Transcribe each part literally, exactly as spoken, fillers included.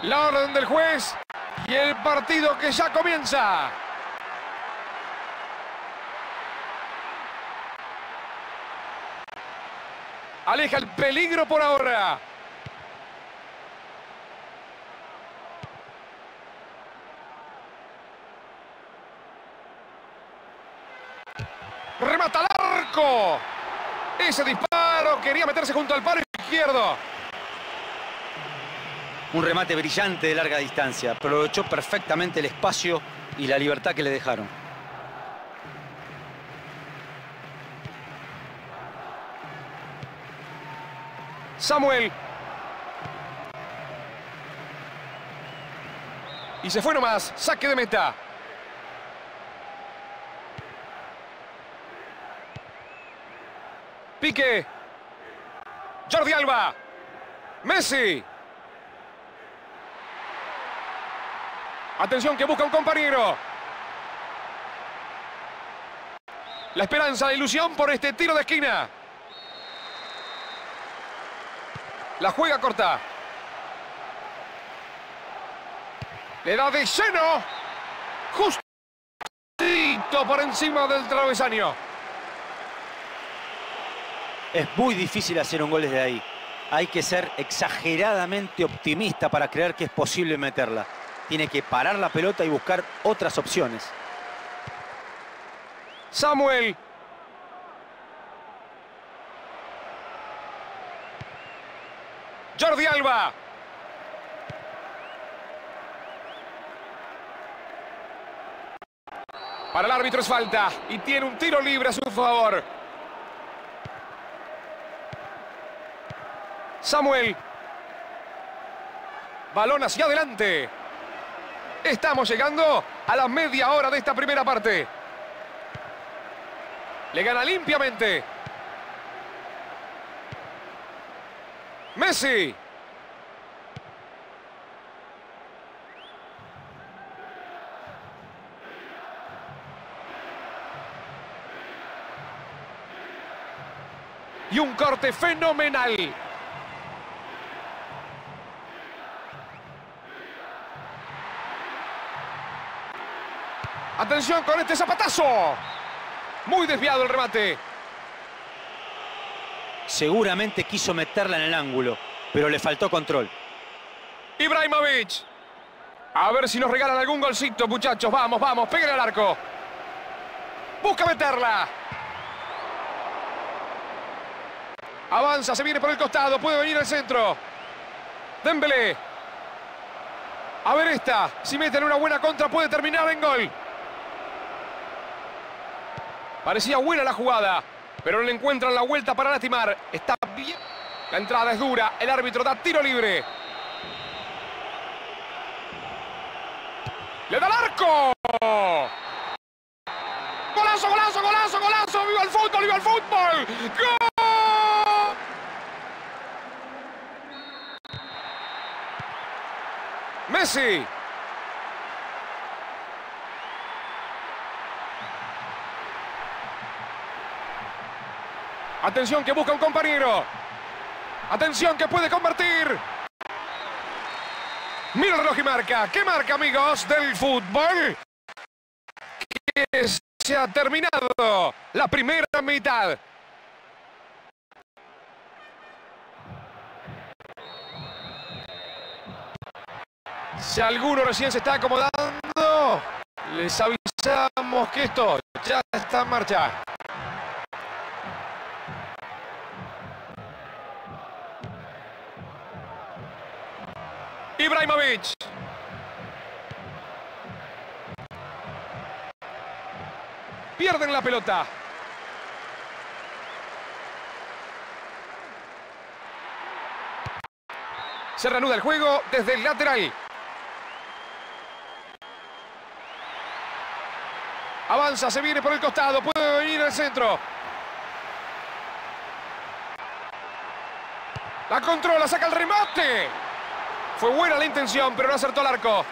La orden del juez y el partido que ya comienza. Aleja el peligro por ahora. Remata al arco. Ese disparo quería meterse junto al palo izquierdo. Un remate brillante de larga distancia. Aprovechó perfectamente el espacio y la libertad que le dejaron. Samuel. Y se fue nomás. Saque de meta. Pique. Jordi Alba. Messi. Atención que busca un compañero. La esperanza, la ilusión por este tiro de esquina. La juega corta. Le da de lleno. Justito por encima del travesaño. Es muy difícil hacer un gol desde ahí. Hay que ser exageradamente optimista para creer que es posible meterla. Tiene que parar la pelota y buscar otras opciones. Samuel. Jordi Alba. Para el árbitro es falta y tiene un tiro libre a su favor. Samuel. Balón hacia adelante. Estamos llegando a la media hora de esta primera parte. Le gana limpiamente. Messi. Y un corte fenomenal. Atención con este zapatazo. Muy desviado el remate. Seguramente quiso meterla en el ángulo, pero le faltó control. Ibrahimovic. A ver si nos regalan algún golcito, muchachos. Vamos, vamos, peguen al arco. Busca meterla. Avanza, se viene por el costado. Puede venir al centro. Dembélé. A ver esta. Si meten una buena contra puede terminar en gol. Parecía buena la jugada, pero no le encuentran la vuelta para lastimar. Está bien. La entrada es dura. El árbitro da tiro libre. ¡Le da el arco! ¡Golazo, golazo, golazo, golazo! ¡Viva el fútbol, viva el fútbol! ¡Gol! Messi. Atención que busca un compañero. Atención que puede convertir. Mira el reloj y marca. ¿Qué marca, amigos del fútbol? Que se ha terminado la primera mitad. Si alguno recién se está acomodando, les avisamos que esto ya está en marcha. Ibrahimovic. Pierden la pelota. Se reanuda el juego desde el lateral. Avanza, se viene por el costado. Puede venir al centro. La controla, saca el remate. Fue buena la intención, pero no acertó el arco.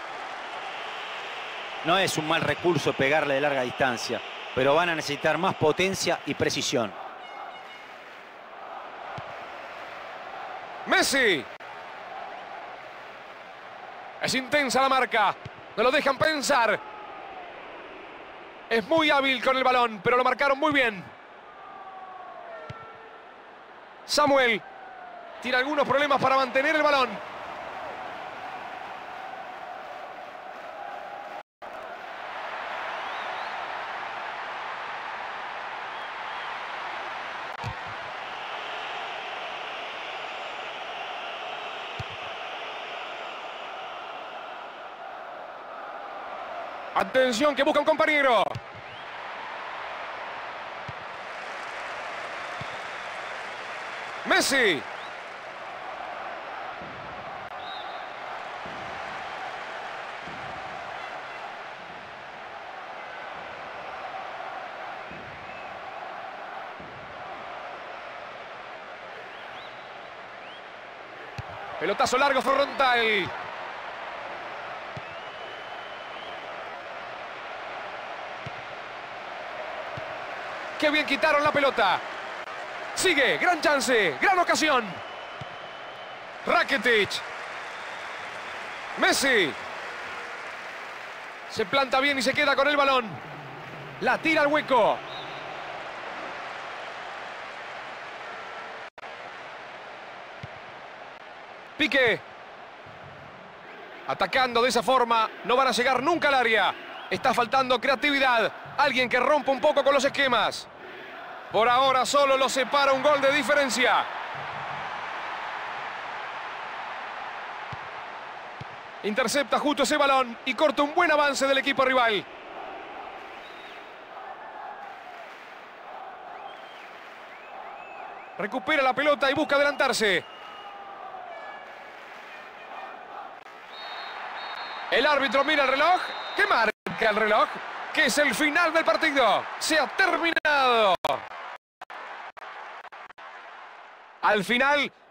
No es un mal recurso pegarle de larga distancia, pero van a necesitar más potencia y precisión. Messi. Es intensa la marca. No lo dejan pensar. Es muy hábil con el balón, pero lo marcaron muy bien. Samuel tiene algunos problemas para mantener el balón. Atención, que busca un compañero. Messi. Pelotazo largo frontal. Qué bien quitaron la pelota. Sigue, gran chance, gran ocasión. Rakitic. Messi. Se planta bien y se queda con el balón. La tira al hueco. Piqué. Atacando de esa forma, no van a llegar nunca al área. Está faltando creatividad. Alguien que rompa un poco con los esquemas. Por ahora solo lo separa un gol de diferencia. Intercepta justo ese balón y corta un buen avance del equipo rival. Recupera la pelota y busca adelantarse. El árbitro mira el reloj. ¿Qué marca el reloj? Que es el final del partido. Se ha terminado. Al final,